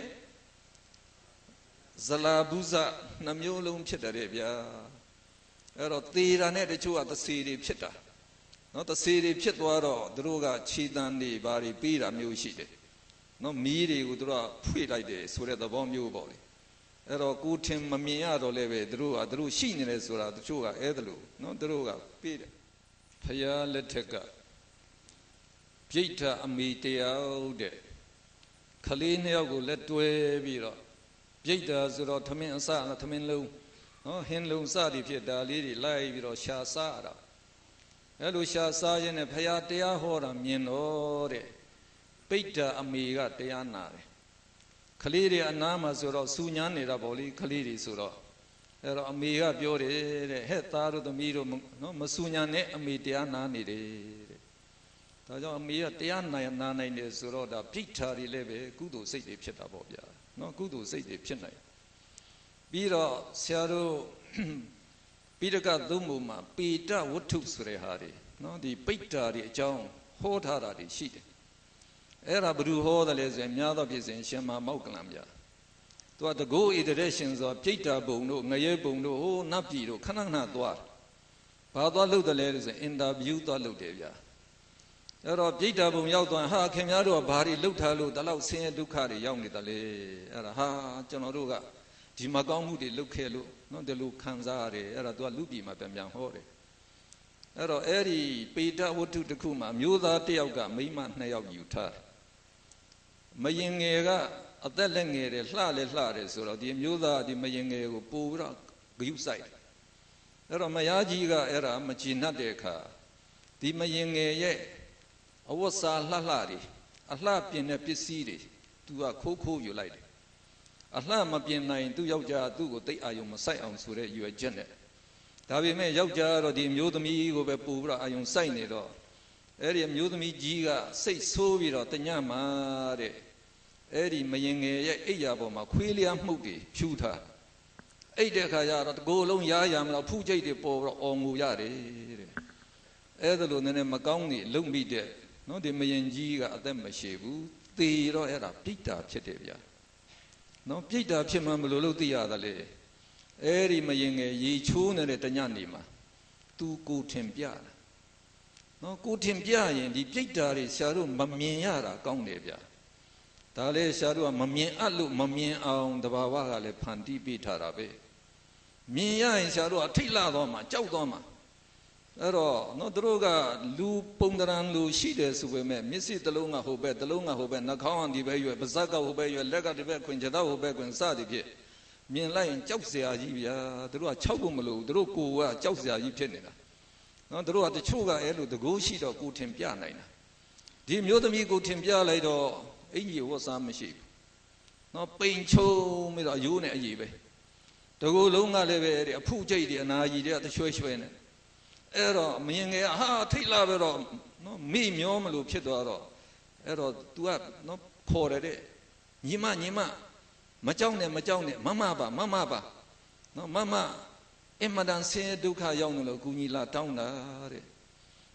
ဇလာဘုဇနှမျိုးလုံးဖြစ်တယ်ဗျာအဲ့တော့သေတာနဲ့တချို့ကသစေတွေဖြစ်တာနော်သစေတွေဖြစ်သွားတော့သူတို့ကခြေတန်းတွေဘာတွေပေးတာမျိုးရှိတယ်နော်မီးတွေကိုသူတို့ကဖွေလိုက်တယ်ဆိုတဲ့သဘောမျိုးပေါ့လေအဲ့တော့ကိုထင်မမြင်ရတော့လည်းပဲသူတို့ရှိနေတယ်ဆိုတာတချို့ကအဲ့ဒါလို့နော်သူတို့ကပေးတယ်ဖယားလက်ထက်ကပြိဋ္ဌအမိတယောက်တဲ့ခလေးနှစ်ယောက်ကိုလက်တွဲပြီးတော့ပြိဋ္ဌဆိုတော့ထမင်းအစထမင်းလုံးနော်ဟင်းလုံးစသည်ဖြစ်ဒါလေးတွေလိုက်ပြီးတော့ရှာစားရတာအဲ့လိုရှာစားရင်းနဲ့ဖယားတရားဟောတာမြင်တော့တဲ့ပိဋ္ဌအမိကတရားနာတယ်ခလေးတွေအနားမှာဆိုတော့စူညမ်းနေတာပေါ့လေခလေးတွေဆိုတော့အဲ့တော့အမေကပြောတယ်တဲ့ဟဲ့သားတို့သမီးတို့နော်မစူညမ်းနဲ့အမေတရားနာနေတယ်တဲ့ဒါကြောင့်အမေကတရားနာနိုင်တယ်ဆိုတော့ဒါပြိဋ္ဌာတွေလည်းပဲကုသိုလ်စိတ်တွေဖြစ်တာပေါ့ဗျာနော်ကုသိုလ်စိတ်တွေဖြစ်နိုင်ပြီးတော့ဆရာတို့ပိဋကသုံးပုံမှာပေတဝတ္ထုဆိုတဲ့ဟာတွေနော်ဒီပိဋ္ဌာတွေအကြောင်းဟောထားတာတွေရှိတယ်အဲ့ဒါဘယ်သူဟောတယ်လဲဆိုရင်များသောဖြစ်စဉ်ရှင်မမောက္ကလံဗျာသူကတကောဣတရေရှင်ဆိုပြိဋ္ဌာဘုံတို့ငရဲဘုံတို့ဟိုနတ်ပြည်တို့ခဏခဏသွားဘာသွားလုပ်တယ်လဲဆိုရင်အင်တာဗျူးသွားလုပ်တယ်ဗျာအဲ့တော့ပြိဋ္ဌာဘုံရောက်သွားဟာခင်ဗျားတို့ကဘာတွေလုပ်ထားလို့ဒီလောက်ဆင်းရဲဒုက္ခတွေရောက်နေတယ်လေအဲ့ဒါဟာကျွန်တော်တို့ကဒီမကောင်းမှုတွေလုပ်ခဲ့လို့နော်ဒီလိုခံစားရတယ်အဲ့ဒါသူကလူပြည်မှာပြန်ဟောတယ်အဲ့တော့အဲ့ဒီပေတဝတ္ထုတစ်ခုမှာမျိုးသားတစ်ယောက်ကမိန်းမ2ယောက်ယူထားတယ်မယင်ငယ်ကအသက်လက်ငယ်တယ်လှတယ်ဆိုတော့ဒီမျိုးသားဒီမယင်ငယ်ကိုပို့ပြီးတော့ဂယုစိုက်တယ်အဲ့တော့မယားကြီးကအဲ့ဒါမကြည်နှက်တဲ့အခါဒီမယင်ငယ်ရဲ့အဝတ်စားလှတွေအလှပြင်တဲ့ပစ္စည်းတွေသူကခိုးယူလိုက်တယ်အလှမပြင်နိုင်သူ့ယောက်ျားသူ့ကိုတိတ်အာယုံမဆိုင်အောင်ဆိုတဲ့ရွယ်ချက်နဲ့ဒါပေမဲ့ယောက်ျားကတော့ဒီမျိုးသမီးကိုပဲပို့ပြီးတော့အာယုံဆိုင်နေတော့အဲ့ဒီမျိုးသမီးကြီးကစိတ်ဆိုးပြီးတော့တညမှာတဲ့အဲ့ဒီမယင်ငယ်ရဲ့အိယာပေါ်မှာခွေးလျားမှုတ်တွေဖြူထားအိတ်တဲ့ခါကျတော့တကိုယ်လုံးရားရမလို့ဖူးကြိတ်တွေပေါ်ပြီးတော့အော်ငိုရတယ်တဲ့အဲ့ဒါလိုနည်းနည်းမကောင်းနေလုံမိတဲ့နော်ဒီမယင်ကြီးကအသက်မရှိဘူးသေတော့အဲ့ဒါပြိတ္တာဖြစ်တယ်ဗျာနော်ပြိတ္တာဖြစ်မှမလို့သိရတယ်လေအဲ့ဒီမယင်ငယ်ရေချိုးနေတဲ့တညနေမှာသူကိုထင်ပြတာနော်ကိုထင်ပြရင်ဒီပြိတ္တာတွေဆရာတို့မမြင်ရတာကောင်းတယ်ဗျာဒါလေဆရာတို့ကမမြင်အပ်လို့မမြင်အောင်တဘာဝကလည်းဖန်တီးပေးထားတာပဲမြင်ရရင်ဆရာတို့ကထိတ်လာတော့မှကြောက်တော့မှအဲ့တော့နော်တို့ကလူပုံတရံလူရှိတယ်ဆိုပေမဲ့မျက်စိတစ်လုံးကဟိုဘက်တစ်လုံးကဟိုဘက်နှာခေါင်းကဒီဘက်ရွယ်ပါးစပ်ကဟိုဘက်ရွယ်လက်ကဒီဘက်ခွင်ခြေထောက်ဟိုဘက်ခွင်စသည်ဖြင့်မြင်လိုက်ရင်ကြောက်စရာကြီးဗျာတို့က6ဖို့မလို့တို့ကိုကကြောက်စရာကြီးဖြစ်နေတာနော်တို့ကတချို့ကအဲ့လိုတကိုးရှိတော့ကိုထင်ပြနိုင်တာဒီမျိုးသမီးကိုထင်ပြလိုက်တော့အင်ကြီးဝတ်စားမရှိဘူးနော်ပိန်ချုံပြီးတော့ရိုးနေအကြီးပဲတကူလုံးကလည်းပဲအဖုကြိတ်တွေအနာကြီးတွေကတရွှဲရွှဲနေအဲ့တော့မင်းငယ်ဟာထိတ်လာပဲတော့နော်မိမျောမလို့ဖြစ်သွားတော့အဲ့တော့ तू ကနော်ခေါ်တယ်တဲ့ညီမမကြောက်နဲ့မမပါနော်မအင်မတန်ဆင်းရဲဒုက္ခရောက်နေလို့ကူညီလာတောင်းတာတဲ့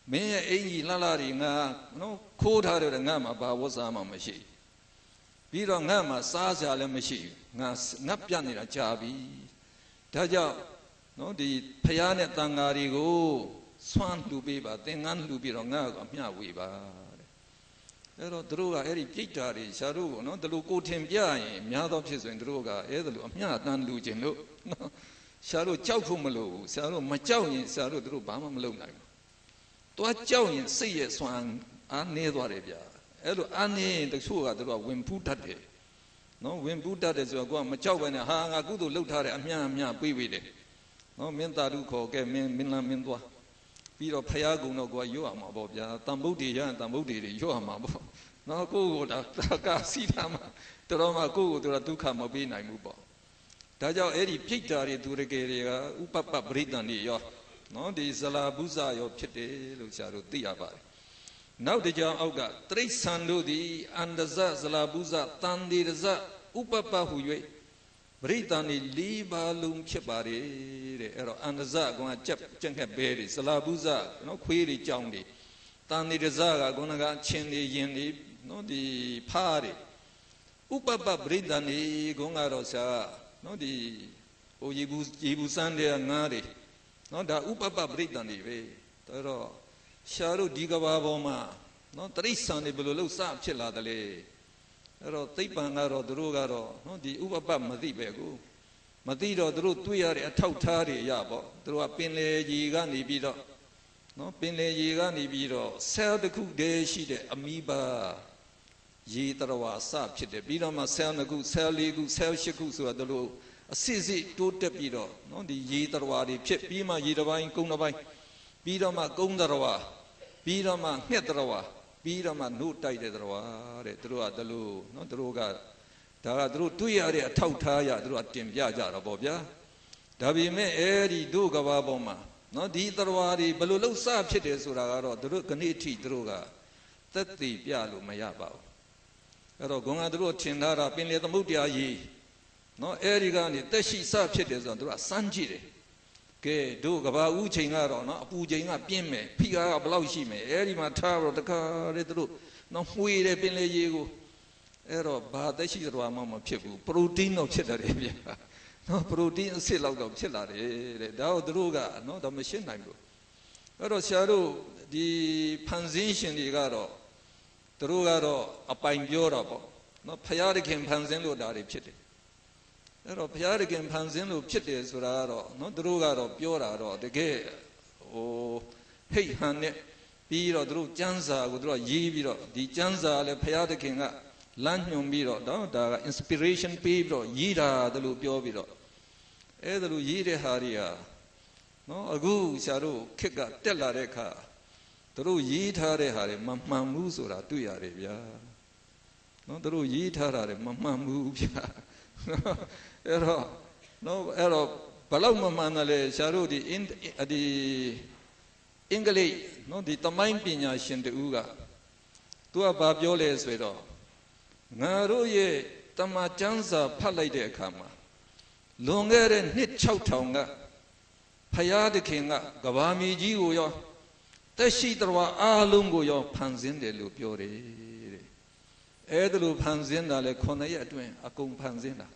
မင်းရဲ့အင်ကြီးလှလှတွေငါနော်ခိုးထားတယ်ငါမှာဘာဝတ်စားမှမရှိပြီးတော့ငါမှာစားစရာလည်းမရှိငါပြတ်နေတာကြာပြီဒါကြောင့်နော်ဒီဖျားနဲ့တန်ဃာတွေကိုဆွမ်းလှူပေးပါသင်္ကန်းလှူပြီးတော့ငါ့ကိုအမျှဝေပါတဲ့အဲ့တော့သူတို့ကအဲ့ဒီပြိတ္တာတွေရှားတို့ကိုနော်ဒီလိုကိုထင်ပြရင်များသောဖြစ်ဆိုရင်သူတို့ကအဲ့ဒါလိုအမျှတန်လှူခြင်းလို့နော်ရှားတို့ကြောက်ဖို့မလိုဘူးရှားတို့မကြောက်ရင်ရှားတို့သူတို့ဘာမှမလုပ်နိုင်ဘူးတွားကြောက်ရင်စိတ်ရဲ့ဆွမ်းအားနည်းသွားတယ်ဗျာအဲ့လိုအားနည်းရင်တချို့ကသူတို့ကဝင်ဖူးတတ်တယ်နော်ဝင်ဖူးတတ်တယ်ဆိုတော့ကိုကမကြောက်ပဲနဲ့ဟာငါကုသိုလ်လုပ်ထားတယ်အမျှပေးတယ်နော်မင်းသာဓုခေါ်ခဲ့မင်းလမ်းမင်းသွားပြီးတော့ဖယားကုံတော့ကိုကရွတ်ရမှာပေါ့ဗျာတန်ဗုဒ္ဓေရတန်ဗုဒ္ဓေတွေရွတ်ရမှာပေါ့နော်ကိုကိုဒါကစီးထားမှာတော်မှကိုကိုသူကဒုက္ခမပေးနိုင်ဘူးပေါ့ဒါကြောင့်အဲ့ဒီပြိတ္တာတွေသူရကေတွေကဥပပပရိသန်တွေရောနော်ဒီဇလာဘုဇရောဖြစ်တယ်လို့ဆရာတို့သိရပါတယ်နောက်တစ်ကြောင်အောက်ကတိရစ္ဆာန်တို့သည်အန္တဇဇလာဘုဇတန်ဒီရဇဥပပဟု၍ပရိသန်ဒီ၄ပါးလုံးဖြစ်ပါတယ်တဲ့အဲ့တော့အန္တဇကကြက်ခက်ဘဲတွေဇလာဘုဇနော်ခွေးတွေကြောင်တွေတန်ဒီရဇကခုနကချင်းတွေရင်တွေနော်ဒီဖားတွေဥပပပရိသန်ဒီခုနကတော့ဆရာနော်ဒီဟိုရေဘူးစမ်းတဲ့ငါးတွေနော်ဒါဥပပပရိသန်တွေပဲဒါတော့ရှားတို့ဒီကဘာပေါ်မှာနော်တိရစ္ဆာန်တွေဘယ်လိုလုပ်စဖြစ်လာတယ်လဲအဲ့တော့သိပ္ပံကတော့သူတို့ကတော့နော်ဒီဥပပမသိပဲကိုမသိတော့သူတို့တွေ့ရတဲ့အထောက်ထားတွေရပေါ့သူတို့ကပင်လေကြီးကနေပြီးတော့နော်ပင်လေကြီးကနေပြီးတော့ဆဲလ်တစ်ခုတည်းရှိတဲ့အမီးပါရေတရဝါစဖြစ်တယ်ပြီးတော့မှဆဲလ်2ခုဆဲလ်4ခုဆဲလ်8ခုဆိုတာတို့လိုအစစ်စစ်တိုးတက်ပြီးတော့နော်ဒီရေတရဝါတွေဖြစ်ပြီးမှရေတစ်ပိုင်းကုန်းတစ်ပိုင်းပြီးတော့မှကုန်းတရဝါပြီးတော့မှငှက်တရဝါပြီးတော့မှနှုတ်တိုက်တဲ့တရဝါတဲ့သူတို့ကတို့လိုနော်သူတို့ကဒါကသူတို့တွေ့ရတဲ့အထောက်ထားရသူတို့ကတင်ပြကြတော့ပေါ့ဗျာဒါပေမဲ့အဲ့ဒီတို့ကဘာပေါ်မှာနော်ဒီတရဝါတွေဘယ်လိုလှုပ်စဖြစ်တယ်ဆိုတာကတော့သူတို့ခဏိထိသူတို့ကသက်သေပြလို့မရပါဘူးအဲ့တော့ဂုံကသူတို့ထင်ထားတာပင်လေသမုဒ္ဒရာကြီးနော်အဲ့ဒီကနေတက်ရှိစဖြစ်တယ်ဆိုတော့သူတို့ကစမ်းကြည့်တယ်ကဲတို့ကဘာဦးချိန်ကတော့နော်အပူချိန်ကပြင်းမယ်ဖိအားကဘယ်လောက်ရှိမယ်အဲ့ဒီမှာထားတော့တခါလေသူတို့နော်မှွေတယ်ပင်လေရေကိုအဲ့တော့ဘာသက်ရှိတော်မှမဖြစ်ဘူးပရိုတင်းတော့ဖြစ်တယ်ဗျာနော်ပရိုတင်းအစစ်လောက်တော့ဖြစ်လာတယ်တဲ့ဒါကိုသူတို့ကနော်ဒါမရှင်းနိုင်ဘူးအဲ့တော့ဆရာတို့ဒီဖန်ဆင်းရှင်တွေကတော့သူတို့ကတော့အပိုင်ပြောတာပေါ့နော်ဖယားတခင်ဖန်ဆင်းလို့ဒါတွေဖြစ်တယ်အဲ့တော့ဘုရားတခင်ဖန်ဆင်းလို့ဖြစ်တယ်ဆိုတာကတော့နော်သူတို့ကတော့ပြောတာတော့တကယ်ဟိုဟိတ်ဟန်နဲ့ပြီးတော့သူတို့ကျမ်းစာကိုသူတို့ရေးပြီးတော့ဒီကျမ်းစာလည်းဘုရားတခင်ကလမ်းညွှန်ပြီးတော့ဒါက inspiration ပေးပြီးတော့ရေးတာတလို့ပြောပြီးတော့အဲ့ဒါလိုရေးတဲ့ဟာတွေဟာနော်အခုဆရာတို့ခက်ကတက်လာတဲ့အခါသူတို့ရေးထားတဲ့ဟာတွေမမှန်ဘူးဆိုတာတွေ့ရတယ်ဗျာနော်သူတို့ရေးထားတာတွေမမှန်ဘူးဗျာအဲ့တော့နော်အဲ့တော့ဘလောက်မမှန်တယ်လဲဆရာတို့ဒီအင်္ဂလိပ်နော်ဒီသမိုင်းပညာရှင်တူကသူကဘာပြောလဲဆိုတော့ငါတို့ရဲ့တမန်ကျမ်းစာဖတ်လိုက်တဲ့အခါမှာလွန်ခဲ့တဲ့နှစ်6000ကဖယားသခင်ကကဘာမြေကြီးကိုရောတက်ရှိတော်အားလုံးကိုရောဖန်ဆင်းတယ်လို့ပြောတယ်တဲ့အဲ့ဒါလိုဖန်ဆင်းတာလေ9ရက်အတွင်းအကုန်ဖန်ဆင်းတာ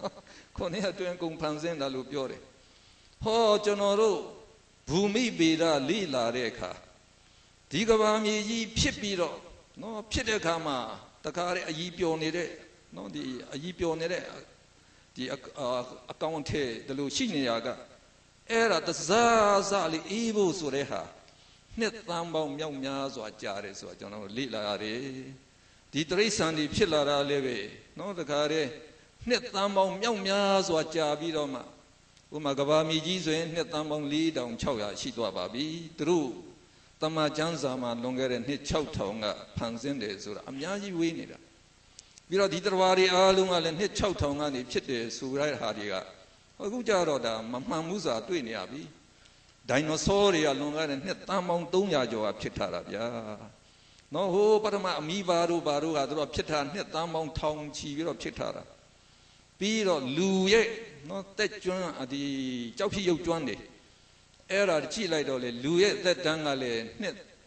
9ရက်အတွင်းအကုန်ဖန်ဆင်းတာလို့ပြောတယ်ဟောကျွန်တော်တို့ဘူမိဗေဒလိလာတဲ့အခါဒီကဘာမြေကြီးဖြစ်ပြီးတော့နော်ဖြစ်တဲ့အခါမှာတခါတည်းအကြီးပျော်နေတဲ့နော်ဒီအကြီးပျော်နေတဲ့ဒီအကောင့်ထဲဒီလိုရှိနေရကအဲ့ဒါတစားစားလေးအေးဖို့ဆိုတဲ့ဟာနှစ်သန်းပေါင်းမြောက်များစွာကြာတယ်ဆိုတာကျွန်တော်လေ့လာရတယ်ဒီတိရစ္ဆာန်တွေဖြစ်လာတာလည်းပဲနော်တခါတည်းနှစ်သန်းပေါင်းမြောက်များစွာကြာပြီးတော့မှဥမာကဘာမြေကြီးဆိုရင်နှစ်သန်းပေါင်း4600ရှိသွားပါပြီသူတို့တမန်ကျမ်းစာမှာလွန်ခဲ့တဲ့နှစ်6000ကဖန်ဆင်းတယ်ဆိုတာအများကြီးဝေးနေတာပြီးတော့ဒီတရားတွေအားလုံးကလည်းနှစ်6000ကနေဖြစ်တယ်ဆိုရတဲ့ဟာတွေကအခုကြတော့ဒါမမှန်ဘူးဆိုတာတွေ့နေရပြီဒိုင်နိုဆောတွေကလွန်ခဲ့တဲ့နှစ်သန်းပေါင်း300ကျော်ကဖြစ်ထားတာဗျာနော်ဟိုပထမအမီဘာတို့ဘာတို့ကသူတို့ဖြစ်ထားနှစ်သန်းပေါင်းထောင်ချီပြီးတော့ဖြစ်ထားတာပြီးတော့လူရဲ့နော်တက်ကျွန်းဒီကြောက်ဖြစ်ရုပ်ကျွန်းတွေအဲ့ဒါကြည့်လိုက်တော့လေလူရဲ့သက်တမ်းကလည်းနှစ်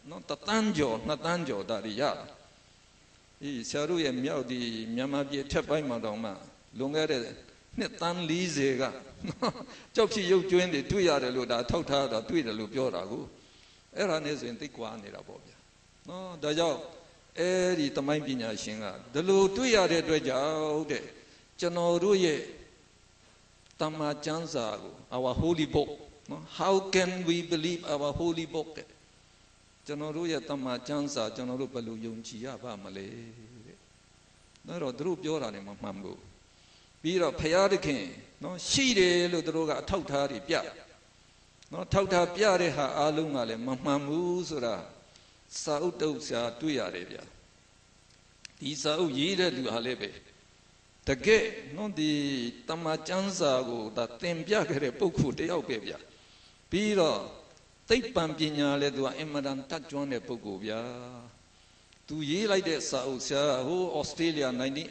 နော်တသန်းကျော်နှစ်သန်းကျော်ဒါတွေရဆရာတို့ရဲ့မြောက်ဒီမြန်မာပြည်ထက်ပိုင်းမှာတောင်မှလွန်ခဲ့တဲ့နှစ်သန်း40ကကြောက်ချီရုပ်ကျွင်းတွေတွေ့ရတယ်လို့ဒါထောက်ထားတာတွေ့တယ်လို့ပြောတာကိုအဲ့ဒါနဲ့ဆိုရင်သိကွာနေတာပေါ့ဗျာနော်ဒါကြောင့်အဲ့ဒီသမိုင်းပညာရှင်ကဒီလိုတွေ့ရတဲ့အတွက်ကြောင့်တဲ့ကျွန်တော်တို့ရဲ့တမ္မာကျမ်းစာကို our holy book နော် how can we believe our holy book တဲ့ကျွန်တော်တို့ရဲ့တမ္မာကျမ်းစာကျွန်တော်တို့ဘယ်လိုယုံကြည်ရပါမလဲတဲ့ဒါတော့သူတို့ပြောတာလည်းမမှန်ဘူးပြီးတော့ဘုရားသခင်နော်ရှိတယ်လို့သူတို့ကအထောက်ထားတွေပြနော်ထောက်ထားပြတဲ့ဟာအားလုံးကလည်းမမှန်ဘူးဆိုတာစာအုပ်တုပ်ရှာတွေ့ရတယ်ဗျာဒီစာအုပ်ရေးတဲ့လူဟာလည်းပဲတကယ်နော်ဒီတမ္မာကျမ်းစာကိုဒါသင်ပြခဲ့တဲ့ပုဂ္ဂိုလ်တယောက်ပဲဗျာပြီးတော့သိပ္ပံပညာလည်းသူကအင်မတန်တတ်ကျွမ်းတဲ့ပုဂ္ဂိုလ်ဗျာသူရေးလိုက်တဲ့စာအုပ်ရှာဟိုဩစတြေးလျ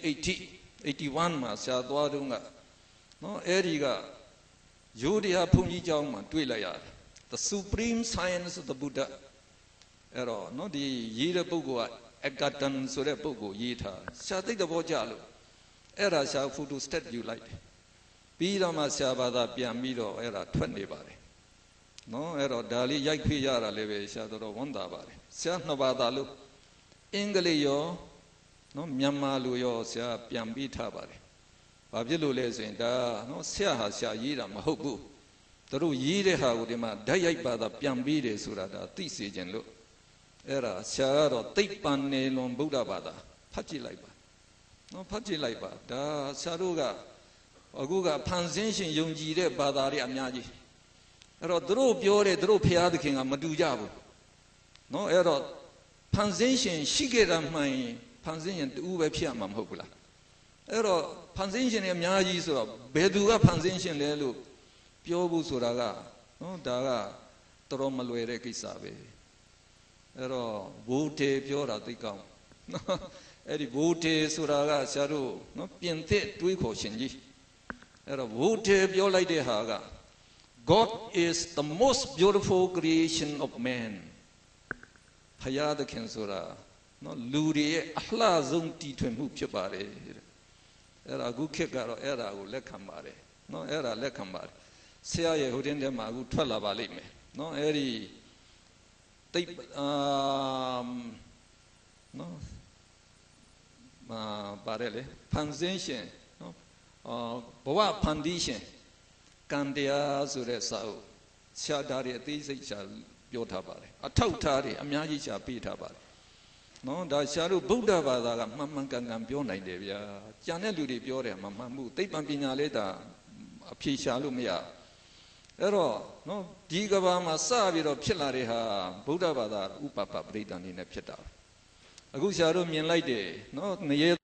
1981မှာဆရာသွားတုန်းကနော်အဲ့ဒီကယိုဒီယာဘုန်းကြီးကျောင်းမှာတွေ့လိုက်ရတယ် The Supreme Science of the Buddha အဲ့တော့နော်ဒီရေးတဲ့ပုဂ္ဂိုလ်က Egerton ဆိုတဲ့ပုဂ္ဂိုလ်ရေးထားဆရာသိတဲ့ဘောကြလို့အဲ့ဒါဆရာဖိုတိုစတက်ယူလိုက်တယ်ပြီးတော့မှဆရာဘာသာပြန်ပြီးတော့အဲ့ဒါထွက်နေပါတယ်နော်အဲ့တော့ဒါလေးရိုက်ခွေရတာလည်းပဲဆရာတော်ဝန်တာပါတယ်ဆရာနှစ်ဘာသာလို့အင်္ဂလိပ်ရောနော်မြန်မာလိုရောဆရာပြန်ပြီးထားပါတယ်ဘာဖြစ်လို့လဲဆိုရင်ဒါနော်ဆရာဟာဆရာရေးတာမဟုတ်ဘူးသူတို့ရေးတဲ့ဟာကိုဒီမှာဓာတ်ရိုက်ဘာသာပြန်ပြီးတယ်ဆိုတာဒါသိစေခြင်းလို့အဲ့ဒါဆရာကတော့သိပ္ပံနေလွန်ဗုဒ္ဓဘာသာဖတ်ကြည့်လိုက်ပါနော်ဖတ်ကြည့်လိုက်ပါဒါဆရာတို့ကအခုကဖန်ဆင်းရှင်ယုံကြည်တဲ့ဘာသာတွေအများကြီးအဲ့တော့သူတို့ပြောတယ်သူတို့ဖျားသခင်ကမတူကြဘူးနော်အဲ့တော့ဖန်ဆင်းရှင်ရှိခဲ့တာမှန်ရင်ဖန်ဆင်းရှင်တူပဲဖြစ်မှာမဟုတ်ဘူးလားအဲ့တော့ဖန်ဆင်းရှင်တွေအများကြီးဆိုတော့ဘယ်သူကဖန်ဆင်းရှင်လဲလို့ပြောဖို့ဆိုတာကနော်ဒါကတော်တော်မလွယ်တဲ့ကိစ္စပဲအဲ့တော့ဘိုးတေပြောတာသိကောင်းနော်အဲ့ဒီဘိုးတေဆိုတာကဆရာတို့နော်ပြင်သစ်တွေးခေါ်ရှင်ကြီးအဲ့တော့ဘိုးတေပြောလိုက်တဲ့ဟာကGod is the most beautiful creation of man ဖယားသခင်ဆိုတာနော်လူတွေရဲ့အလှဆုံးတည်ထွင်မှုဖြစ်ပါတယ်တဲ့အဲ့ဒါအခုခေတ်ကတော့အဲ့ဒါကိုလက်ခံပါတယ်နော်အဲ့ဒါလက်ခံပါတယ်ဆရာရဲ့ဟိုတင်းထဲမှာအခုထွက်လာပါလိမ့်မယ်နော်အဲ့ဒီတိတ်နော်ပါတယ်လေဖန်ဆင်းရှင်နော်ဘဝဖန်တီးရှင်ကံတရားဆိုတဲ့စာအုပ်ဆရာသားတွေအသေးစိတ်ရှာပြောထားပါတယ်အထောက်ထားတွေအများကြီးရှာပေးထားပါတယ်နော်ဒါဆရာတို့ဗုဒ္ဓဘာသာကမှန်မှန်ကန်ကန်ပြောနိုင်တယ်ဗျာကျန်တဲ့လူတွေပြောတယ်မမှန်ဘူးသိပ္ပံပညာလေးဒါအဖြေရှာလို့မရအဲ့တော့နော်ဒီကဘာမှာစပြီးတော့ဖြစ်လာတဲ့ဟာဗုဒ္ဓဘာသာဥပပပရိဒဏ်နေနဲ့ဖြစ်တာအခုဆရာတို့မြင်လိုက်တယ်နော်ငရေ